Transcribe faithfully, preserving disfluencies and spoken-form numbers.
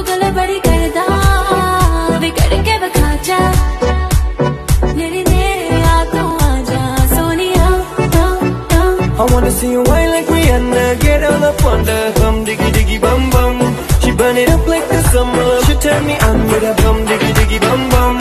गले बड़ी करदा वे करके बखा जा मेरी नेरे आ तू आजा Sonia I wanna see you whine like Rihanna, get all up on the hum, diggy diggy bum bum. She burn it up like the summer, she turn me on with a bum, diggy diggy bum bum.